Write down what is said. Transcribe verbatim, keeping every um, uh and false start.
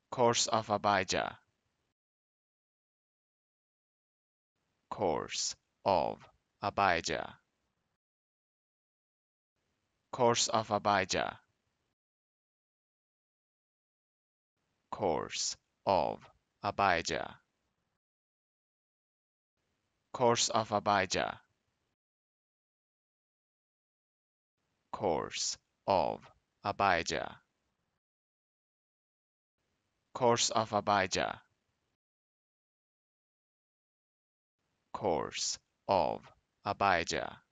Course of Abijah. Course of Abijah. Course of Abijah. Course of Abijah. Course of Abijah. Course of Abijah. Course of Abijah. Course of Abijah.